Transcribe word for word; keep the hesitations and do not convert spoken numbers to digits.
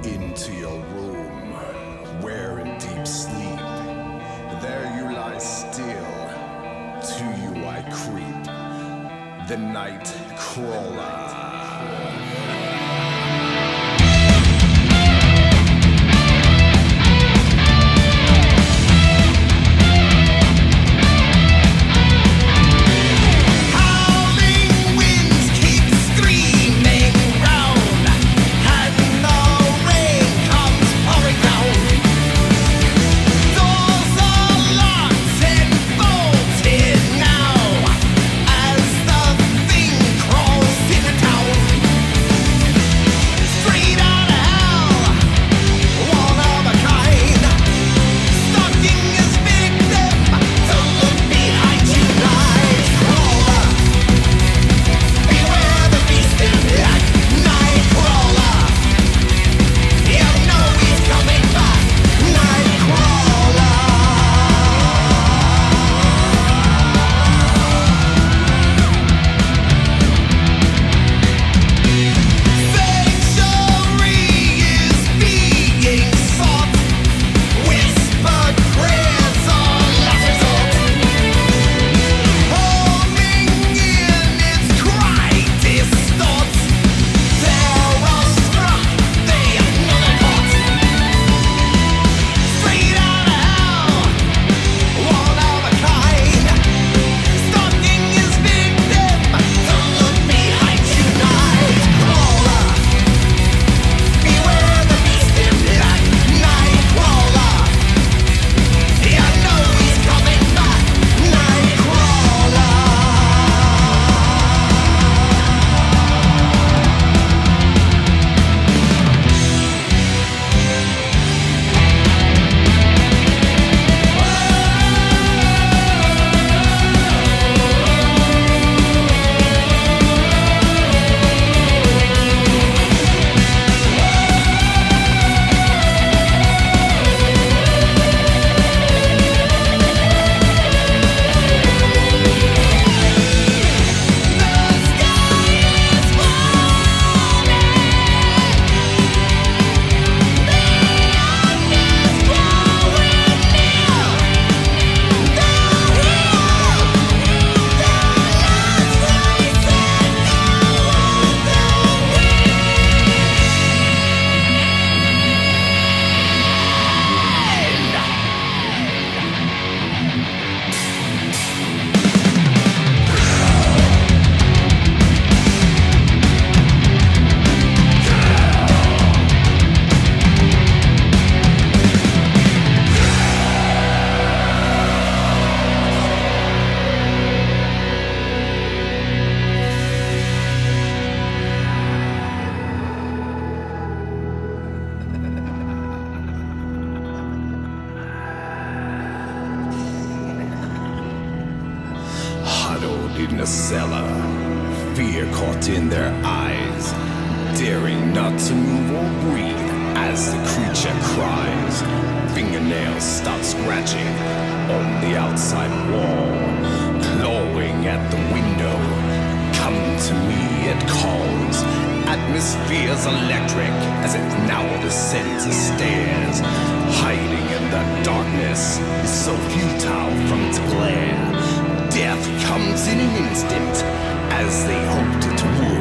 into your room, where in deep sleep, there you lie still, to you I creep, the night crawler. in a cellar, fear caught in their eyes, daring not to move or breathe as the creature cries. Fingernails start scratching on the outside wall, clawing at the window. Come to me, it calls. Atmosphere's electric as it now descends the stairs. Hiding in the darkness is so futile from its glare. Death comes in an instant as they hoped it would.